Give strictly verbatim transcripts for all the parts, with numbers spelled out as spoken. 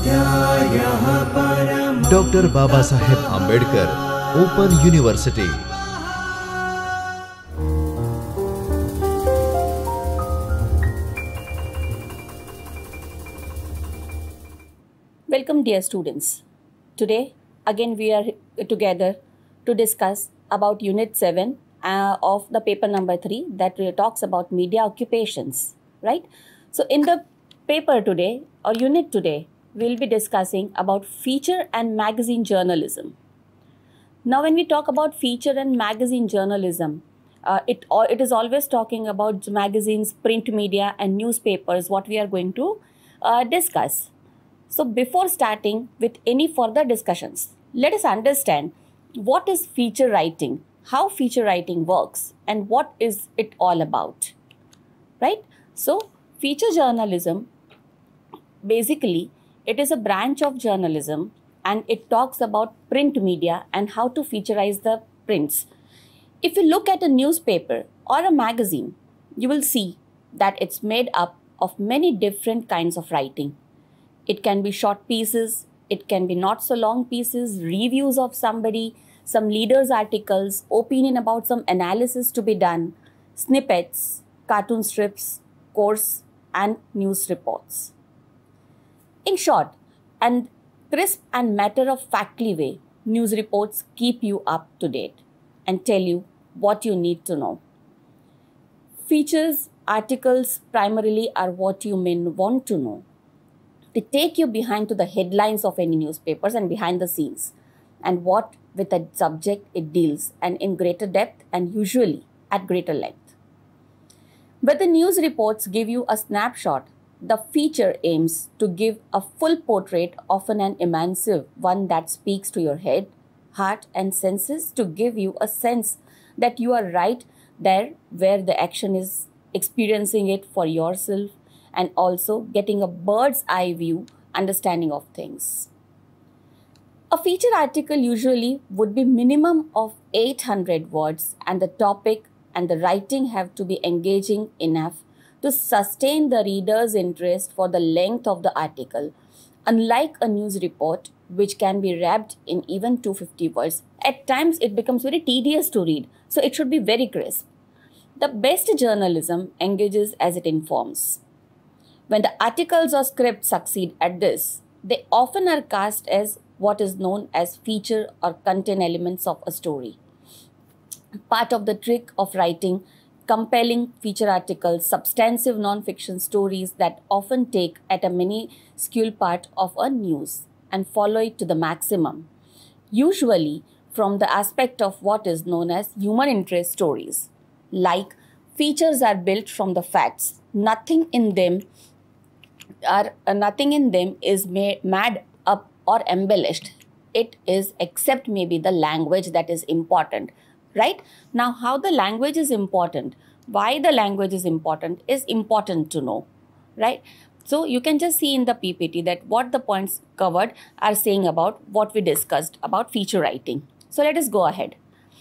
Doctor Baba Saheb Ambedkar open university. Welcome dear students. Today again we are together to discuss about unit seven uh, of the paper number three that talks about media occupations, right? So in the paper today or unit today we'll be discussing about feature and magazine journalism. Now when we talk about feature and magazine journalism, uh, it, it is always talking about magazines, print media and newspapers, what we are going to uh, discuss. So before starting with any further discussions, let us understand what is feature writing, how feature writing works, and what is it all about, right? So feature journalism, basically, it is a branch of journalism and it talks about print media and how to featureize the prints. If you look at a newspaper or a magazine, you will see that it's made up of many different kinds of writing. It can be short pieces, it can be not so long pieces, reviews of somebody, some leaders' articles, opinion about some analysis to be done, snippets, cartoon strips, course, and news reports. In short, and crisp and matter-of-factly way, news reports keep you up to date and tell you what you need to know. Features, articles primarily are what you may want to know. They take you behind to the headlines of any newspapers and behind the scenes and what with a subject it deals and in greater depth and usually at greater length. But the news reports give you a snapshot. The feature aims to give a full portrait, often an immersive one that speaks to your head, heart and senses to give you a sense that you are right there where the action is, experiencing it for yourself and also getting a bird's eye view understanding of things. A feature article usually would be minimum of eight hundred words and the topic and the writing have to be engaging enough to sustain the reader's interest for the length of the article, unlike a news report which can be wrapped in even two hundred fifty words. At times it becomes very tedious to read, so it should be very crisp. The best journalism engages as it informs. When the articles or scripts succeed at this, they often are cast as what is known as feature or content elements of a story. Part of the trick of writing compelling feature articles, substantive non-fiction stories that often take at a minuscule part of a news and follow it to the maximum, usually from the aspect of what is known as human interest stories. Like features are built from the facts, nothing in them are uh, nothing in them is made mad up or embellished. It is except maybe the language that is important. Right? Now, how the language is important, why the language is important is important to know, right? So you can just see in the P P T that what the points covered are saying about what we discussed about feature writing. So let us go ahead.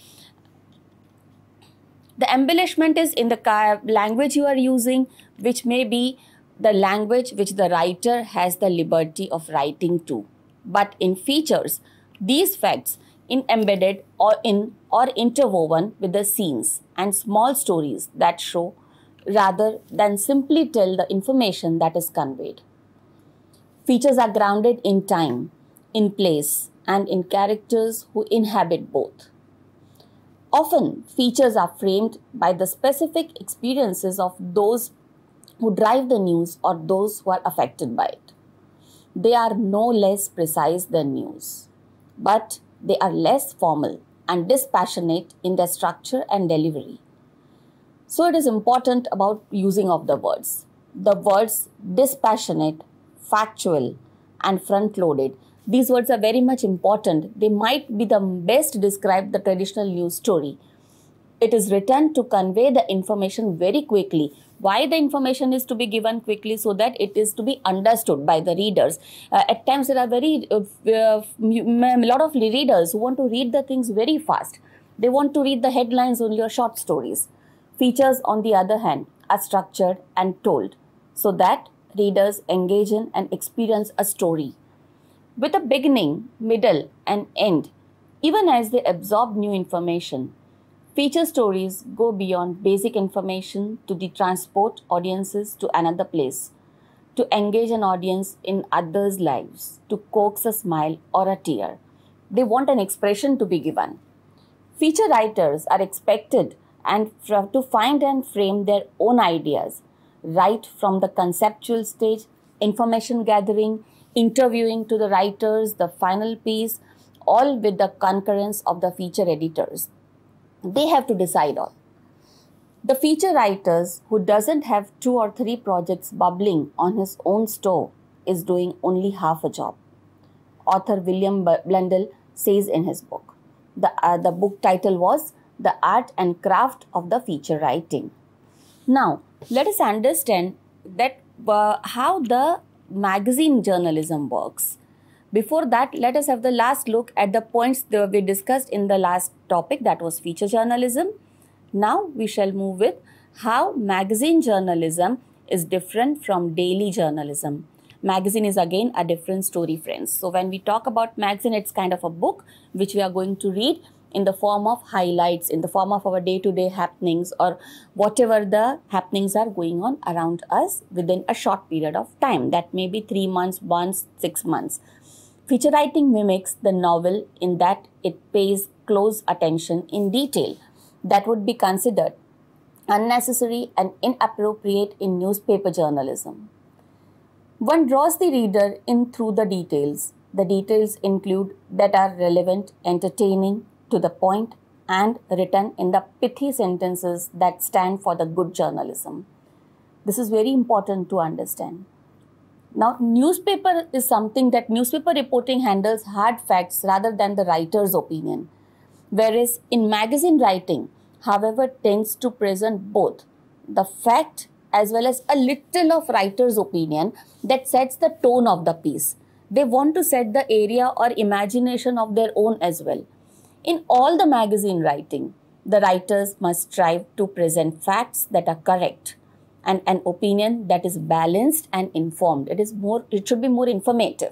The embellishment is in the language you are using, which may be the language which the writer has the liberty of writing to. But in features, these facts in embedded or in or interwoven with the scenes and small stories that show rather than simply tell the information that is conveyed. Features are grounded in time, in place, and in characters who inhabit both. Often, features are framed by the specific experiences of those who drive the news or those who are affected by it. They are no less precise than news, but they are less formal and dispassionate in their structure and delivery. So it is important about using of the words. The words dispassionate, factual, and front-loaded. These words are very much important. They might be the best describe the traditional news story. It is written to convey the information very quickly. Why the information is to be given quickly? So that it is to be understood by the readers. Uh, at times there are very uh, uh, a lot of readers who want to read the things very fast. They want to read the headlines only or short stories. Features, on the other hand, are structured and told so that readers engage in and experience a story. With a beginning, middle, and end, even as they absorb new information, feature stories go beyond basic information to de- transport audiences to another place, to engage an audience in others' lives, to coax a smile or a tear. They want an expression to be given. Feature writers are expected and f- to find and frame their own ideas, right from the conceptual stage, information gathering, interviewing to the writers, the final piece, all with the concurrence of the feature editors. They have to decide all. The feature writers who doesn't have two or three projects bubbling on his own stove is doing only half a job. Author William Blundell says in his book. The, uh, the book title was The Art and Craft of the Feature Writing. Now, let us understand that uh, how the magazine journalism works. Before that, let us have the last look at the points that we discussed in the last topic, that was feature journalism. Now we shall move with how magazine journalism is different from daily journalism. Magazine is again a different story, friends. So when we talk about magazine, it's kind of a book which we are going to read in the form of highlights, in the form of our day-to-day happenings, or whatever the happenings are going on around us within a short period of time. That may be three months, once, six months. Feature writing mimics the novel in that it pays close attention in detail. That would be considered unnecessary and inappropriate in newspaper journalism. One draws the reader in through the details. The details include that are relevant, entertaining, to the point, and written in the pithy sentences that stand for the good journalism. This is very important to understand. Now, newspaper is something that newspaper reporting handles hard facts rather than the writer's opinion. Whereas in magazine writing, however, tends to present both the fact as well as a little of writer's opinion that sets the tone of the piece. They want to set the area or imagination of their own as well. In all the magazine writing, the writers must strive to present facts that are correct and an opinion that is balanced and informed. It is more, it should be more informative.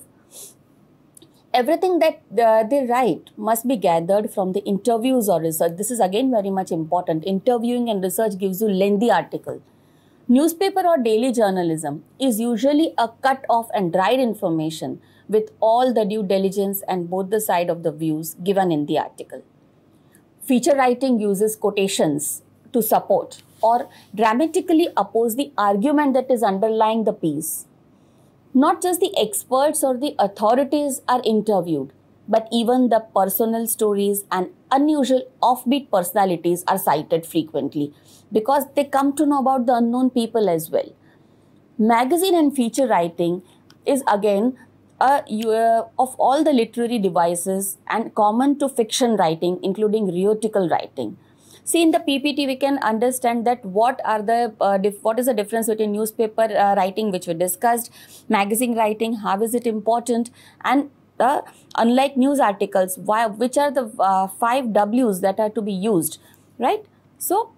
Everything that uh, they write must be gathered from the interviews or research. This is again very much important. Interviewing and research gives you lengthy article. Newspaper or daily journalism is usually a cut off and dried information with all the due diligence and both the side of the views given in the article. Feature writing uses quotations to support or dramatically oppose the argument that is underlying the piece. Not just the experts or the authorities are interviewed, but even the personal stories and unusual offbeat personalities are cited frequently because they come to know about the unknown people as well. Magazine and feature writing is again uh, uh, of all the literary devices and common to fiction writing, including rhetorical writing. See, in the P P T, we can understand that what are the uh, dif- what is the difference between newspaper uh, writing, which we discussed, magazine writing, how is it important, and uh, unlike news articles, why, which are the uh, five W's that are to be used, right? So,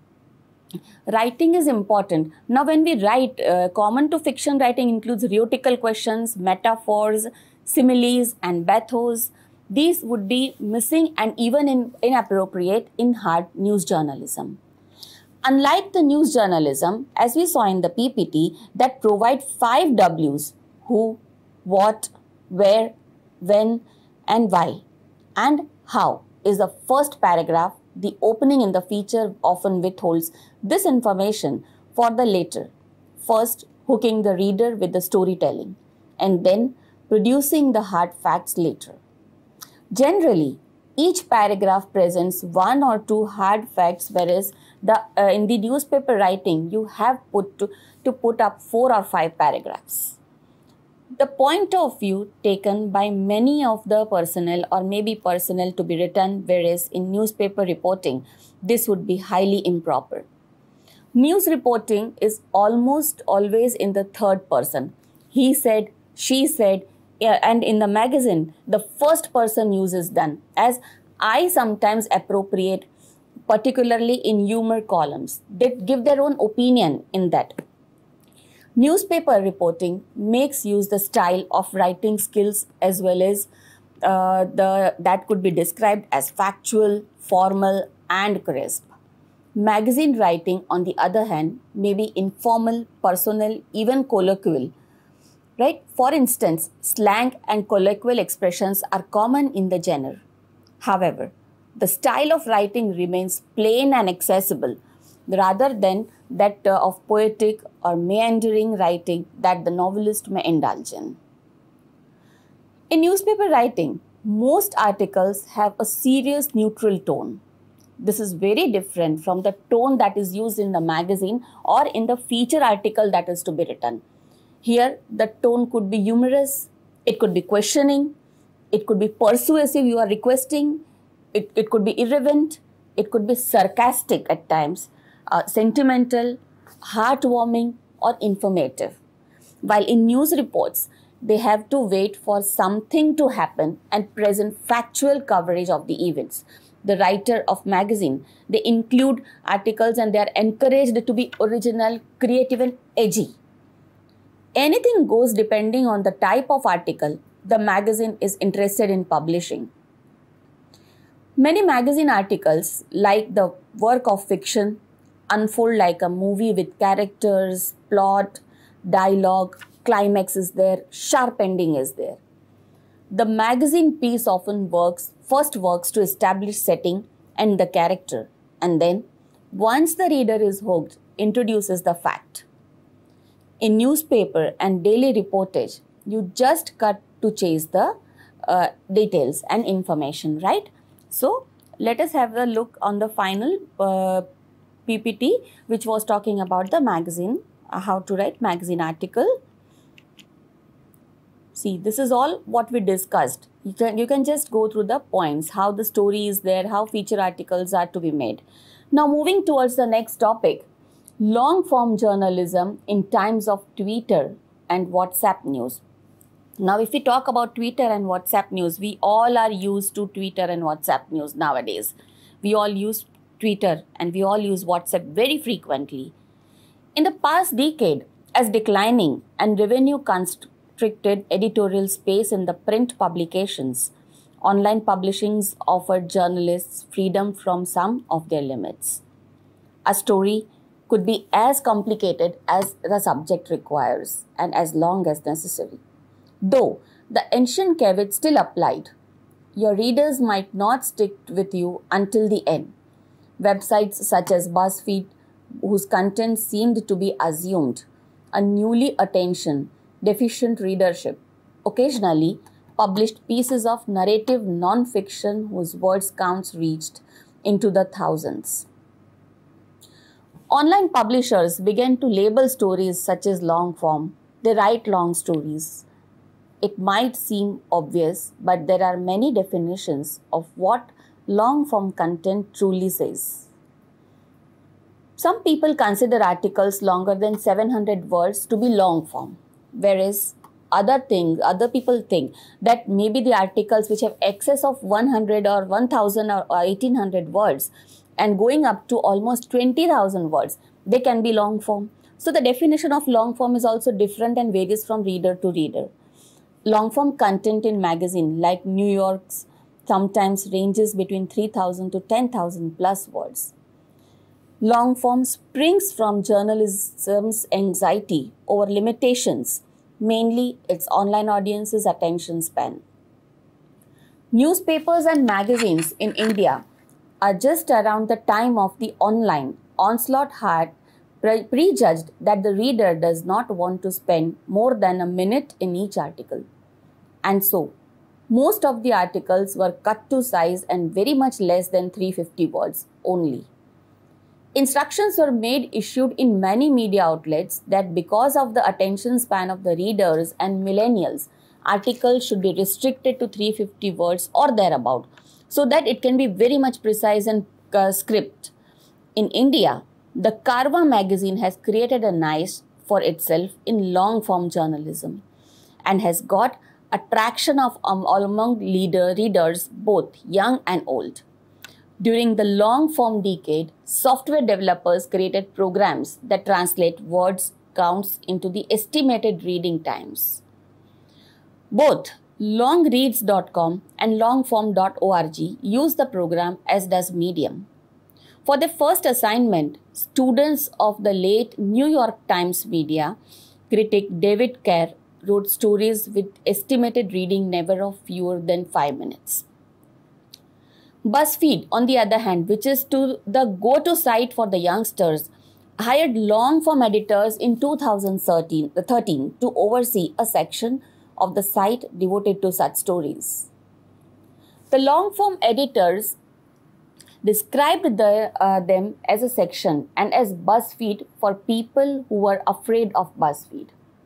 writing is important. Now, when we write, uh, common to fiction writing includes rhetorical questions, metaphors, similes, and bathos. These would be missing and even in, inappropriate in hard news journalism. Unlike the news journalism, as we saw in the P P T, that provide five W's, who, what, where, when, and why, and how is the first paragraph. The opening in the feature often withholds this information for the later, first hooking the reader with the storytelling, and then producing the hard facts later. Generally, each paragraph presents one or two hard facts, whereas the uh, in the newspaper writing, you have put to, to put up four or five paragraphs. The point of view taken by many of the personnel or maybe personnel to be written, whereas in newspaper reporting, this would be highly improper. News reporting is almost always in the third person. He said, she said, and in the magazine, the first person use is done, as I sometimes appropriate, particularly in humor columns. They give their own opinion in that. Newspaper reporting makes use the style of writing skills as well as uh, the that could be described as factual, formal, and crisp. Magazine writing, on the other hand, may be informal, personal, even colloquial. Right? For instance, slang and colloquial expressions are common in the genre. However, the style of writing remains plain and accessible rather than that uh, of poetic or meandering writing that the novelist may indulge in. In newspaper writing, most articles have a serious neutral tone. This is very different from the tone that is used in the magazine or in the feature article that is to be written. Here, the tone could be humorous, it could be questioning, it could be persuasive, you are requesting, it, it could be irreverent, it could be sarcastic at times, uh, sentimental, heartwarming, or informative. While in news reports, they have to wait for something to happen and present factual coverage of the events. The writer of magazine, they include articles and they are encouraged to be original, creative, and edgy. Anything goes depending on the type of article the magazine is interested in publishing. Many magazine articles, like the work of fiction, unfold like a movie with characters, plot, dialogue, climax is there, sharp ending is there. The magazine piece often works, first works to establish setting and the character, and then, once the reader is hooked, introduces the fact. In newspaper and daily reportage, you just cut to chase the uh, details and information, right? So, let us have a look on the final uh, P P T, which was talking about the magazine, uh, how to write magazine article. See, this is all what we discussed. You can, you can just go through the points, how the story is there, how feature articles are to be made. Now, moving towards the next topic, long form journalism in times of Twitter and WhatsApp news. Now, if we talk about Twitter and WhatsApp news, we all are used to Twitter and WhatsApp news nowadays. We all use Twitter and we all use WhatsApp very frequently. In the past decade, as declining and revenue constricted editorial space in the print publications, online publishings offered journalists freedom from some of their limits. A story could be as complicated as the subject requires and as long as necessary. Though the ancient caveat still applied, your readers might not stick with you until the end. Websites such as BuzzFeed, whose content seemed to be assumed, a newly attention deficient readership, occasionally published pieces of narrative non-fiction whose words counts reached into the thousands. Online publishers began to label stories such as long form. They write long stories. It might seem obvious, but there are many definitions of what long form content truly says. Some people consider articles longer than seven hundred words to be long form, whereas other things, other people think that maybe the articles which have excess of one hundred or one thousand or eighteen hundred words and going up to almost twenty thousand words, they can be long form. So the definition of long form is also different and varies from reader to reader. Long form content in magazine like New York's sometimes ranges between three thousand to ten thousand plus words. Long form springs from journalism's anxiety over limitations, mainly its online audience's attention span. Newspapers and magazines in India are just around the time of the online onslaught had pre- prejudged that the reader does not want to spend more than a minute in each article. And so, most of the articles were cut to size and very much less than three hundred fifty words only. Instructions were made issued in many media outlets that because of the attention span of the readers and millennials, articles should be restricted to three hundred fifty words or thereabout, so that it can be very much precise and uh, script. In India, the Karwa magazine has created a niche for itself in long-form journalism and has got attraction of um, among leader readers, both young and old. During the long-form decade, software developers created programs that translate words counts into the estimated reading times. Both longreads dot com and longform dot org use the program, as does Medium. For their first assignment, students of the late New York Times media critic David Kerr wrote stories with estimated reading never of fewer than five minutes. BuzzFeed, on the other hand, which is to the go-to site for the youngsters, hired long-form editors in two thousand thirteen to oversee a section of the site devoted to such stories. The long-form editors described the, uh, them as a section and as BuzzFeed for people who were afraid of BuzzFeed.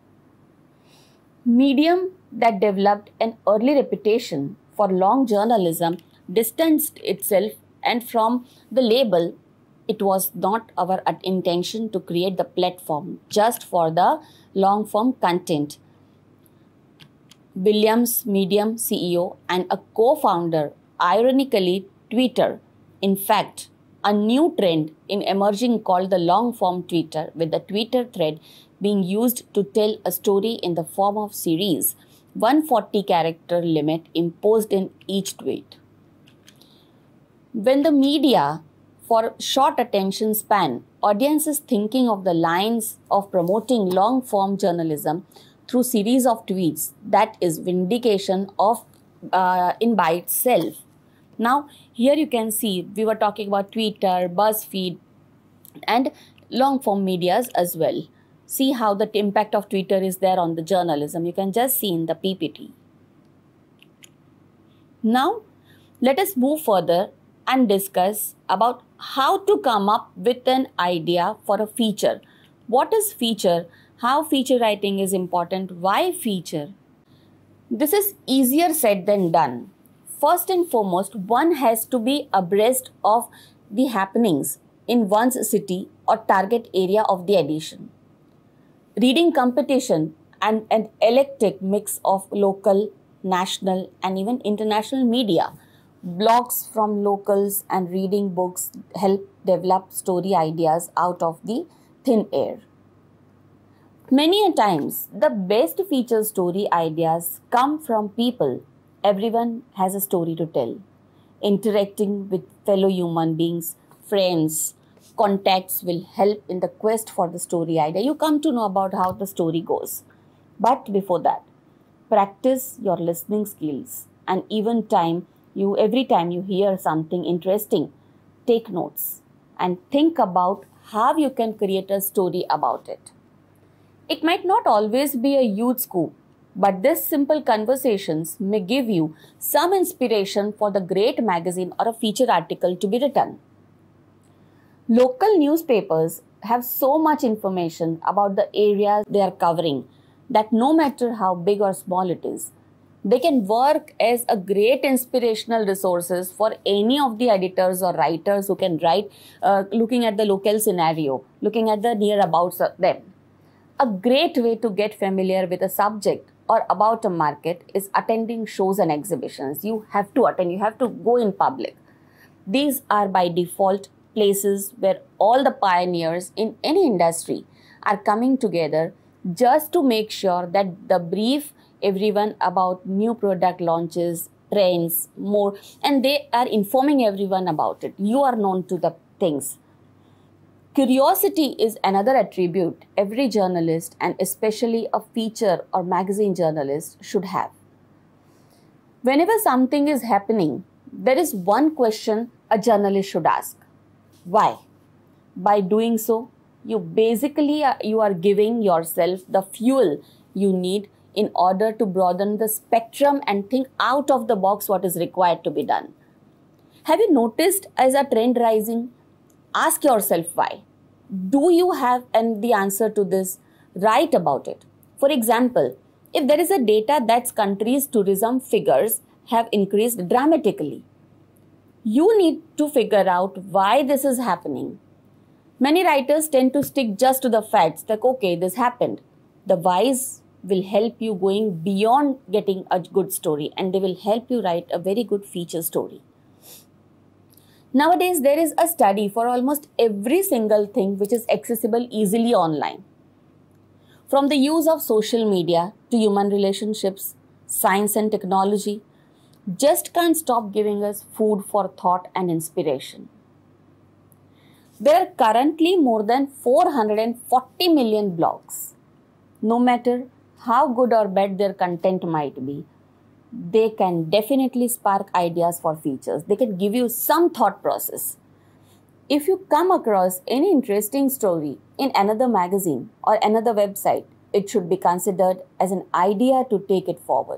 Medium, that developed an early reputation for long journalism, distanced itself, and from the label, it was not our intention to create the platform just for the long form content. Williams, Medium C E O and a co-founder, ironically, Twitter, in fact, a new trend in emerging called the long form Twitter, with the Twitter thread being used to tell a story in the form of series, one hundred forty character limit imposed in each tweet. When the media, for short attention span, audiences thinking of the lines of promoting long form journalism through series of tweets, that is vindication of uh, in by itself. Now, here you can see we were talking about Twitter, BuzzFeed, and long form medias as well. See how the impact of Twitter is there on the journalism. You can just see in the P P T. Now, let us move further and discuss about how to come up with an idea for a feature. What is feature? How feature writing is important? Why feature? This is easier said than done. First and foremost, one has to be abreast of the happenings in one's city or target area of the edition. Reading competition and an eclectic mix of local, national, and even international media, blogs from locals and reading books help develop story ideas out of the thin air. Many a times, the best feature story ideas come from people. Everyone has a story to tell. Interacting with fellow human beings, friends, contacts will help in the quest for the story idea. You come to know about how the story goes. But before that, practice your listening skills, and even time you every time you hear something interesting, take notes and think about how you can create a story about it. It might not always be a huge scoop, but these simple conversations may give you some inspiration for the great magazine or a feature article to be written. Local newspapers have so much information about the areas they are covering that no matter how big or small it is, they can work as a great inspirational resources for any of the editors or writers who can write uh, looking at the local scenario, looking at the nearabouts of them. A great way to get familiar with a subject or about a market is attending shows and exhibitions. You have to attend, you have to go in public. These are by default places where all the pioneers in any industry are coming together just to make sure that the brief everyone about new product launches, trends, more, and they are informing everyone about it. You are known to the things. Curiosity is another attribute every journalist, and especially a feature or magazine journalist, should have. Whenever something is happening, there is one question a journalist should ask. Why? By doing so, you basically are, you are giving yourself the fuel you need in order to broaden the spectrum and think out of the box what is required to be done. Have you noticed as a trend rising? Ask yourself why. Do you have and the answer to this? Write about it. For example, if there is a data that countries' tourism figures have increased dramatically, you need to figure out why this is happening. Many writers tend to stick just to the facts, like, okay, this happened. The whys will help you going beyond getting a good story, and they will help you write a very good feature story. Nowadays, there is a study for almost every single thing which is accessible easily online. From the use of social media to human relationships, science and technology, just can't stop giving us food for thought and inspiration. There are currently more than four hundred forty million blogs. No matter how good or bad their content might be, they can definitely spark ideas for features. They can give you some thought process. If you come across any interesting story in another magazine or another website, it should be considered as an idea to take it forward.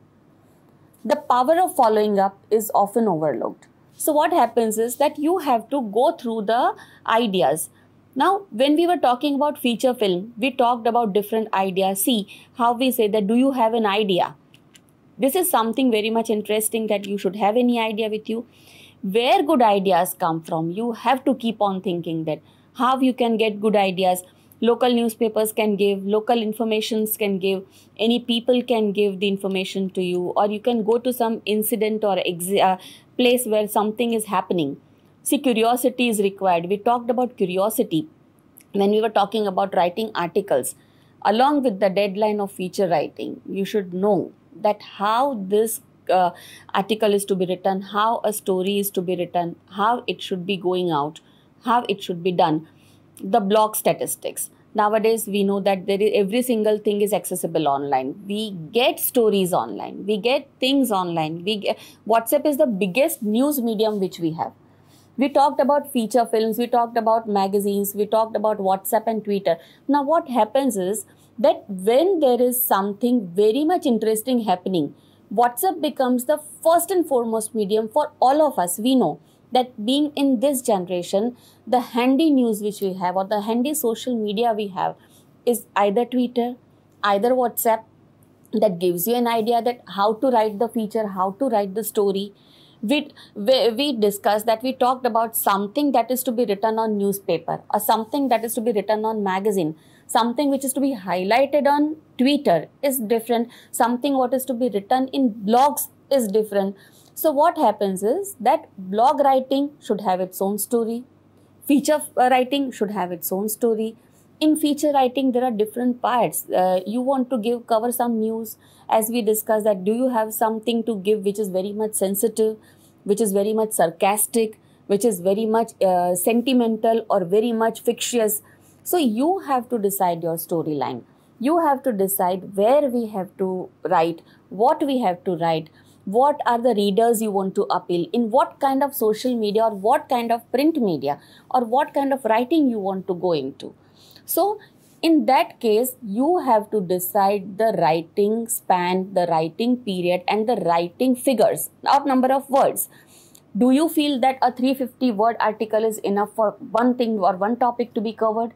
The power of following up is often overlooked. So what happens is that you have to go through the ideas. Now, when we were talking about feature film, we talked about different ideas. See how we say that, do you have an idea? This is something very much interesting, that you should have any idea with you. Where good ideas come from, you have to keep on thinking that how you can get good ideas. Local newspapers can give, local informations can give, any people can give the information to you, or you can go to some incident or ex- uh, place where something is happening. See, curiosity is required. We talked about curiosity when we were talking about writing articles. Along with the deadline of feature writing, you should know that how this uh, article is to be written, how a story is to be written, how it should be going out, how it should be done. The blog statistics. Nowadays, we know that there is every single thing is accessible online. We get stories online. We get things online. We get, WhatsApp is the biggest news medium which we have. We talked about feature films. We talked about magazines. We talked about WhatsApp and Twitter. Now, what happens is that when there is something very much interesting happening, WhatsApp becomes the first and foremost medium for all of us. We know that being in this generation, the handy news which we have, or the handy social media we have, is either Twitter, either WhatsApp, that gives you an idea that how to write the feature, how to write the story. We, we, we discussed that we talked about something that is to be written on newspaper, or something that is to be written on magazine. Something which is to be highlighted on Twitter is different. Something what is to be written in blogs is different. So what happens is that blog writing should have its own story. Feature writing should have its own story. In feature writing, there are different parts. Uh, you want to give cover some news. As we discussed that, do you have something to give which is very much sensitive, which is very much sarcastic, which is very much uh, sentimental or very much fictitious. So you have to decide your storyline. You have to decide where we have to write, what we have to write, what are the readers you want to appeal, in what kind of social media or what kind of print media or what kind of writing you want to go into. So in that case, you have to decide the writing span, the writing period and the writing figures, or number of words. Do you feel that a three hundred fifty word article is enough for one thing or one topic to be covered?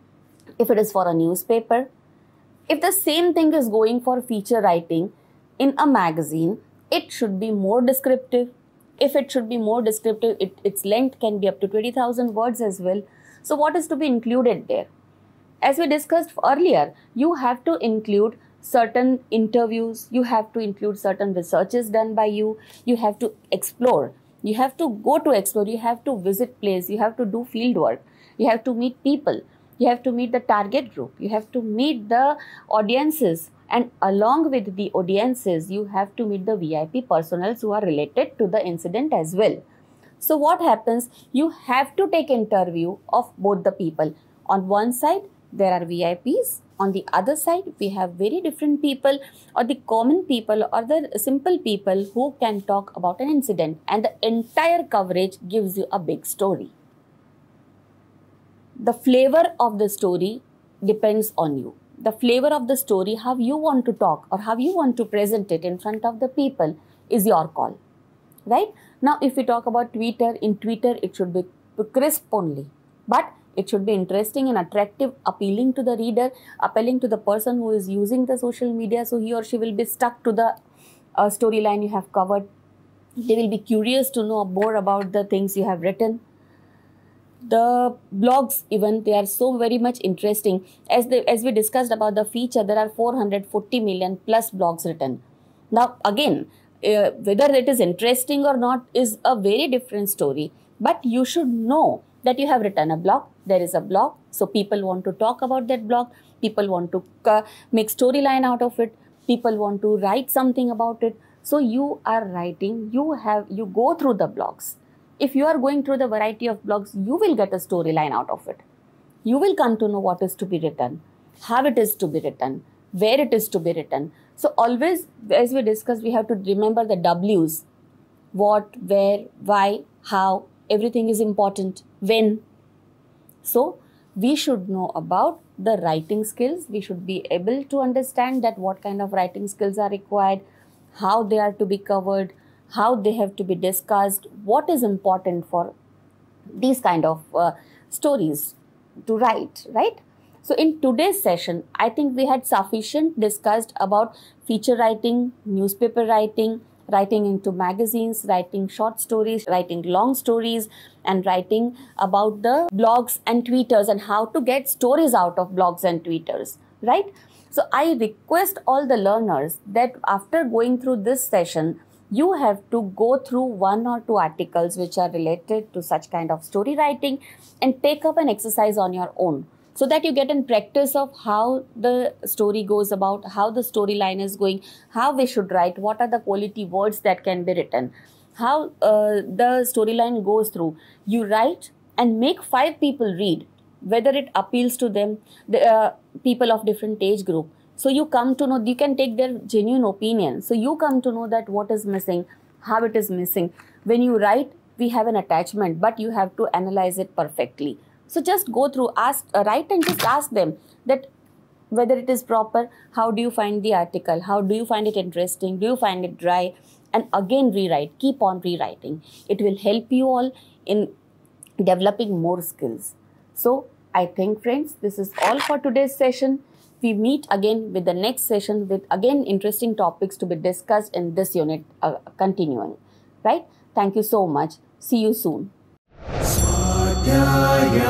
If it is for a newspaper, if the same thing is going for feature writing in a magazine, it should be more descriptive. If it should be more descriptive, it, its length can be up to twenty thousand words as well. So what is to be included there? As we discussed earlier, you have to include certain interviews, you have to include certain researches done by you, you have to explore, you have to go to explore, you have to visit place, you have to do field work, you have to meet people, you have to meet the target group, you have to meet the audiences, and along with the audiences, you have to meet the V I P personals who are related to the incident as well. So what happens? You have to take interview of both the people. On one side, there are V I Ps. On the other side, we have very different people, or the common people or the simple people who can talk about an incident, and the entire coverage gives you a big story. The flavor of the story depends on you. The flavor of the story, how you want to talk or how you want to present it in front of the people, is your call, right? Now, if we talk about Twitter, in Twitter, it should be crisp only, but it should be interesting and attractive, appealing to the reader, appealing to the person who is using the social media. So he or she will be stuck to the uh, storyline you have covered. They will be curious to know more about the things you have written. The blogs, even, they are so very much interesting. As the, as we discussed about the feature, there are four hundred forty million plus blogs written. Now, again, uh, whether it is interesting or not is a very different story. But you should know that you have written a blog. There is a blog, so people want to talk about that blog. People want to uh, make storyline out of it. People want to write something about it. So you are writing, you have, you go through the blogs. If you are going through the variety of blogs, you will get a storyline out of it. You will come to know what is to be written, how it is to be written, where it is to be written. So always, as we discussed, we have to remember the W's. What, where, why, how, everything is important. When. So we should know about the writing skills. We should be able to understand that what kind of writing skills are required, how they are to be covered, how they have to be discussed, what is important for these kind of uh, stories to write, right? So in today's session, I think we had sufficient discussed about feature writing, newspaper writing, writing into magazines, writing short stories, writing long stories, and writing about the blogs and tweeters and how to get stories out of blogs and tweeters, right? So I request all the learners that after going through this session, you have to go through one or two articles which are related to such kind of story writing and take up an exercise on your own, so that you get in practice of how the story goes about, how the storyline is going, how we should write, what are the quality words that can be written, how uh, the storyline goes through. You write and make five people read, whether it appeals to them, the uh, people of different age group. So you come to know, you can take their genuine opinion. So you come to know that what is missing, how it is missing. When you write, we have an attachment, but you have to analyze it perfectly. So just go through, ask, uh, write and just ask them that whether it is proper, how do you find the article, how do you find it interesting, do you find it dry, and again rewrite, keep on rewriting. It will help you all in developing more skills. So I think, friends, this is all for today's session. We meet again with the next session with again interesting topics to be discussed in this unit uh, continuing, right? Thank you so much. See you soon. Swadhyaya